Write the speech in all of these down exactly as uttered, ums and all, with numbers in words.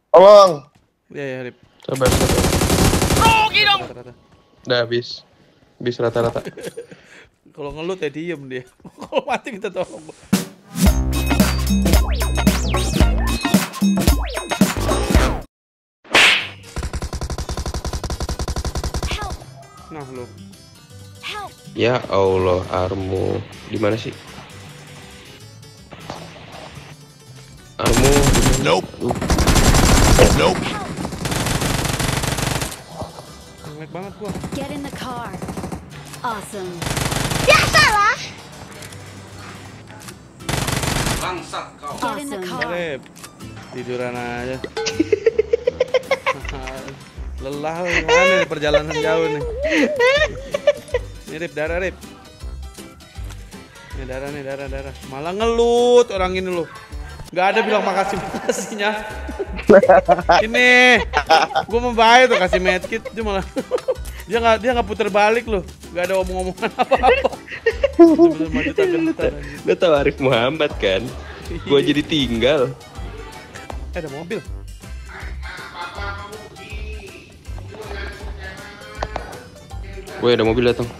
Tolong. Iya ya, Rip. Sabar, sabar. Grogi dong. Rata-rata. Udah habis. Habis rata-rata. Kalau ngelut ya diem dia. Kalau mati kita tolong. Nah lu. Ya Allah, Armu. Di mana sih? Armu. Nope. Uh. Nope. Jelek banget gua. Get in the car. Awesome. Biasalah. Bangsat kau. Get in the Awesome. car. Rip. Tiduran aja. Lelah lu, gimana nih perjalanan jauh nih. Ini Rip, darah Rip. Ini darah nih, darah, darah. Malah ngelut orang ini lu. Gak ada bilang makasih makasihnya. Ini, gue membayar tuh kasih medkit, dia malah dia nggak dia nggak puter balik loh, nggak ada omong-omongan apa-apa. Bener-bener maju tagan-tagan. Lo tau Arif Muhammad kan? Gua jadi tinggal. Eh, ada mobil. Woi, ada mobil datang.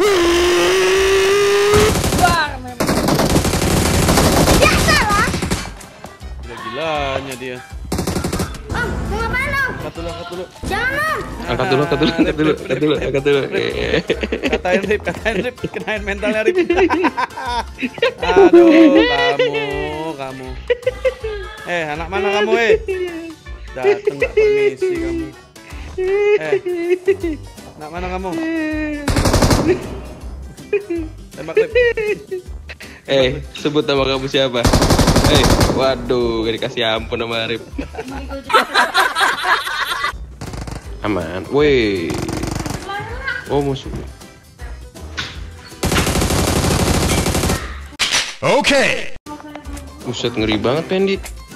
Gila-gilanya dia. Om, mau ngapain om? Angkat dulu, angkat dulu. Jangan om. Angkat dulu, angkat dulu, angkat dulu, angkat dulu, angkat dulu. Katain Rip, katain Rip, kenain mentalnya Rip. Aduh, kamu, kamu. Eh, anak mana kamu, eh? Dateng nggak permisi kamu. Eh, anak mana kamu? Tembak Rip. Eh, sebut nama kamu siapa? Eh, waduh, gak dikasih ampun sama Arif. Aman, woi. Oh, musuh. Oke. Buset, ngeri banget Pendi.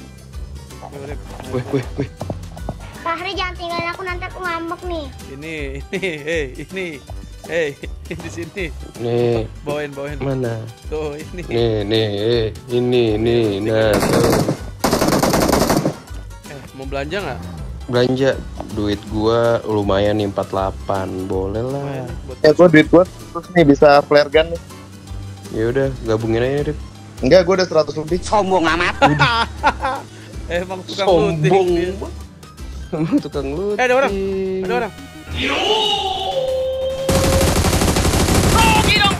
Weh, weh, weh. Fahri jangan tinggalin aku, nanti aku ngambek nih. Ini, ini, hei, ini, hei, di sini. Nih, Bawain, bawain. mana? Tuh, ini. Nih, nih, eh, ini, nih, nah, tuh. Eh, mau belanja nggak? Belanja duit gua lumayan nih empat puluh delapan, boleh lah. Lumayan nih, buat Ya gua duit gua terus nih bisa flare gun nih. Ya udah, gabungin aja, Rip. Enggak, gua udah seratus lebih. Sombong amat. Eh, emang tukang looting dia. Emang tukang looting. Eh, ada orang, ada orang. Grogi dong.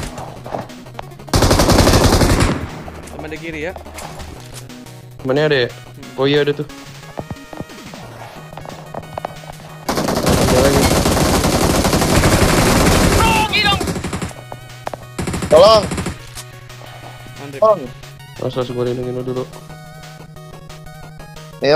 Sama di kiri ya. Mana ada ya? Oh iya ada tuh. Ada lagi. Grogi dong. Tolong. Andrip. Tolong. Langsung langsung gua lindungin lu dulu. Nil.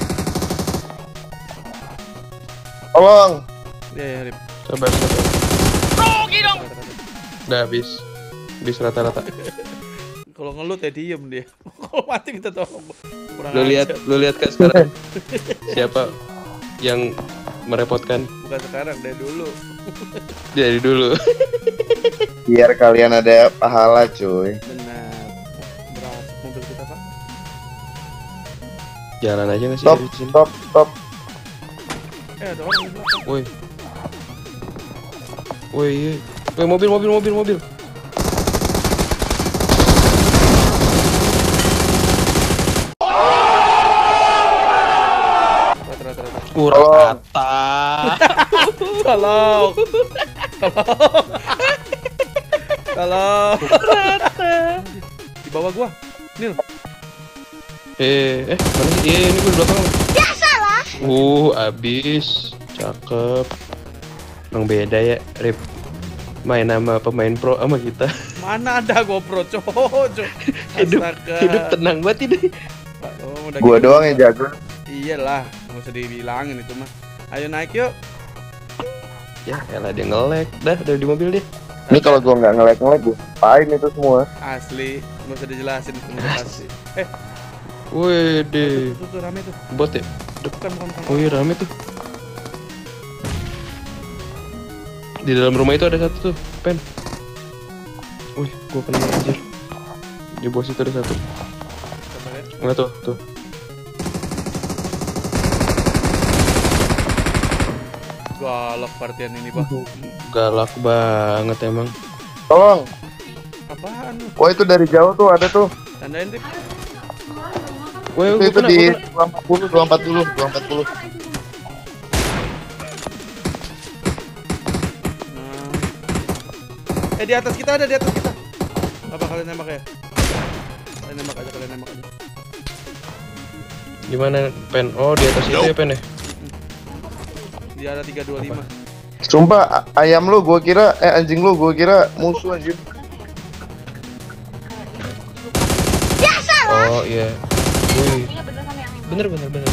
Tolong. Iya, ya, Rip. Sabar, sabar. Grogi dong. Udah habis. Habis rata-rata. Kalau ngelut ya diem dia. Kalau mati kita tolong. Kurang Lu lihat, ajar. lu lihat Kak sekarang. Siapa yang merepotkan? Bukan sekarang, dari dulu. Dari dulu. Biar kalian ada pahala, cuy. Benar. Berat mobil kita, Pak. Jalan aja nggak sih Stop, dari sini? stop, stop. Eh, ada orang di belakang. Woi. Woi, iya. Woi, mobil, mobil, mobil, mobil. Rata-rata. Kurang Tolong. kata. Tolong. Tolong. Tolong. Di bawah gua. Nil. Eh, eh, mana sih? Iya, ini gue di belakang. Biasalah. Uh, abis. Cakep. Emang beda ya, Rip. Main sama pemain pro sama kita. Mana ada GoPro, cowok. Hidup, hidup tenang banget ini. Oh, udah Gua gitu. doang yang jago. Iyalah, nggak usah dibilangin itu mah. Ayo naik yuk. Ya, elah dia nge-lag. Dah, udah di mobil dia. Ini kalau gua nggak nge-lag-nge-lag, gua apain itu semua. Asli, nggak usah dijelasin itu udah pasti. Eh, Wede. tuh, tuh, tuh rame tuh. Bot ya? Bukan, bukan, bukan. Oh iya, rame tuh. Di dalam rumah itu ada satu tuh, Pen. Wih, gua kena anjir. Di bawah situ ada satu. Sabar ya. Enggak tuh, tuh. Galak partian ini, Bang. Galak banget emang. Tolong. Apaan lu? Wah itu dari jauh tuh ada tuh. Tandain, Rip. Woi, Itu, gua itu kena, di gua kena. dua empat puluh, dua empat puluh, dua empat puluh. Nah. Eh di atas kita ada, di atas kita. Apa kalian nembak ya? Kalian nembak aja, kalian nembak aja. Gimana, Pen? Oh, di atas itu ya, Pen ya? Dia ada tiga dua lima. Sumpah a- ayam lu gua kira eh anjing lu gua kira musuh anjing. Oh, iya. Wih. Bener, bener, bener.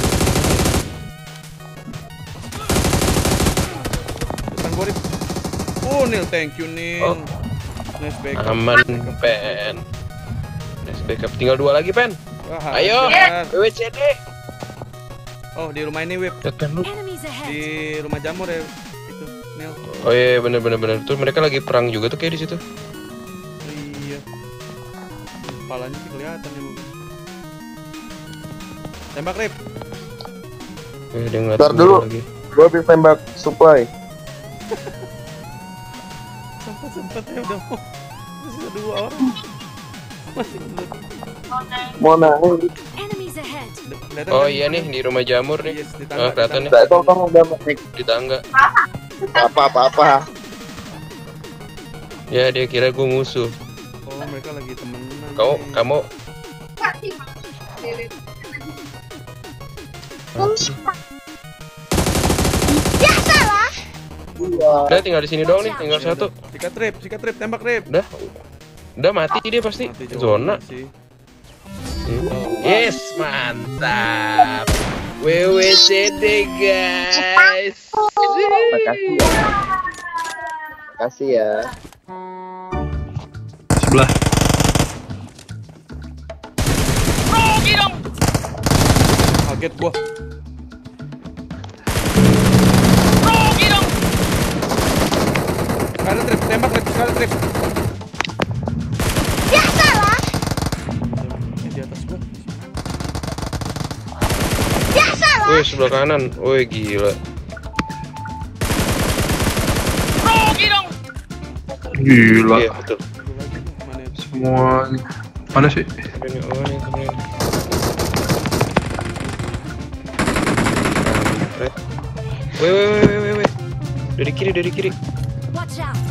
Depan gua, Rip. Oh, Nil, thank you, Nil. Oh. Nice backup. Aman, Pen. Nice backup. Tinggal dua lagi, Pen. Wah, Ayo, hajar. W W C D. Oh, di rumah ini, Wip. Lihat, Pen, lu. Enemies ahead. Di rumah jamur ya. Itu, Nil. Oh iya, bener, bener, bener. Tuh mereka lagi perang juga tuh kayak di situ. Iya. Kepalanya sih kelihatan ya, Bu. Tembak, Rip. Eh, dia ngeliat Ntar gua dulu. lagi. Gua habis tembak supply. Sempat-sempat ya udah mau. Masih ada dua orang. Masih belum. Mau naik. Enemies ahead. Kelihatan Oh kan? iya nih di rumah jamur nih. Yes, Oh, di tangga. di kelihatan nih tangga. Enggak tolong udah naik. di tangga. Apa apa apa. Ya dia kira gua musuh. Oh, mereka lagi temenan. Kau, nih. kamu. Ya salah. Udah tinggal di sini doang nih, tinggal satu. Sikat, Rip. Sikat, Rip. Tembak, Rip. Udah, udah mati dia pasti. Mati juga Zona. sih. Hmm. Yes, mantap. W W C D guys. Makasih ya. Makasih ya. Sebelah. Rogi dong. Kaget gua. Rogi dong. Sekarang, Rip. Tembak, Rip. Sekarang, Rip. Ya salah. Eh, di atas gua. Ya salah. Wih, sebelah kanan. Wih, gila. Rogi dong. Gila, Iya, betul. Gua lagi nih. Mana ya? semuanya. Mana sih? Ini oh, ini keren. Kampret. Wih, wih, wih, wih, wih. Dari kiri, dari kiri. Watch out.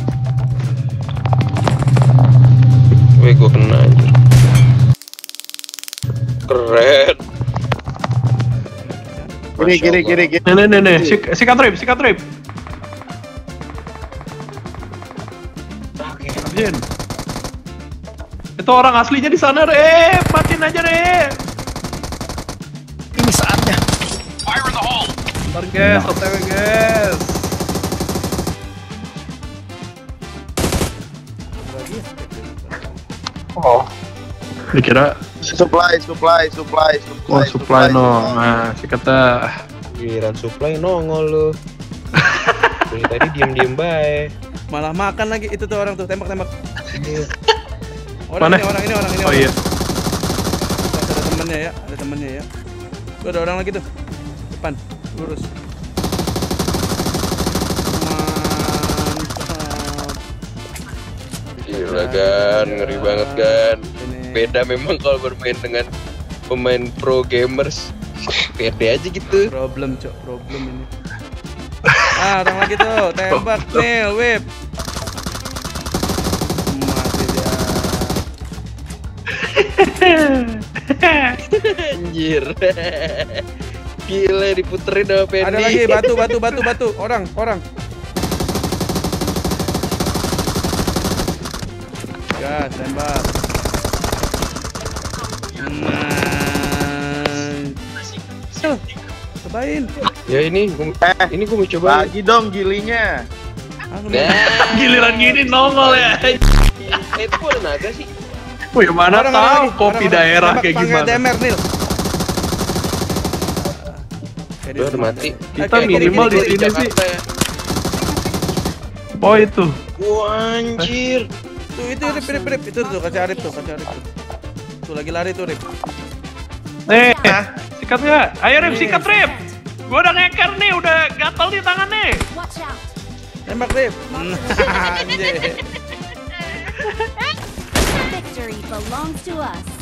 Wih, gua kena anjir. Keren. Kiri Masya kiri Allah. kiri kiri. Nih, nih, nih, nih. Sik sikat trip, sikat trip. Jin. Itu orang aslinya di sana, Rep. Matiin aja, Rep. Ini saatnya. Fire in the hole. Ntar, guys. O T W, guys. Lagi ya? Oh. Dikira, Supply supply supply supply. oh, supply, no. Nah, sikatnya. Giliran supply nongol lu. Dari tadi diem-diem bae. Malah makan lagi itu tuh orang tuh. Tembak, tembak. Iya. Orang Mana? ini, orang ini, orang ini. Oh orang. iya. Pas ada temennya ya, ada temennya ya. Tuh ada orang lagi tuh. Depan, lurus. Mantap. Gila kan, ngeri banget kan. Ini Beda memang kalau bermain dengan pemain pro gamers. Pede aja gitu. problem, Cok, problem ini. Ah, orang lagi tuh, tembak nih, whip. Mati dia. Anjir. Gila diputerin sama Penny. Ada lagi batu, batu, batu, batu. Orang, orang. Gas, tembak. Nah. Tuh, cobain. Ya ini, gua, Eh, ini gua mau coba. bagi dong gilinya. Ah, Nah, Giliran gini nongol ya. eh, itu ada naga sih. Wih, mana Orang, tahu orang lagi, kopi orang, orang. daerah Tembak, kayak panggil gimana. Demer, Nil. Udah udah mati. Kita Oke, minimal gini, di gini, sini sih. Jakarta ya. Oh itu. Wah, anjir. Tuh, itu Rip, Rip, Rip. Itu tuh, kasih Arif tuh, kasih Arif tuh. Tuh, lagi lari tuh, Rip. Nih, sikat nggak? Ayo Rip, sikat Rip. Gua udah ngeker nih, udah gatel di tangan nih. Watch out. Tembak, Rip. Anjir. Victory belongs to us.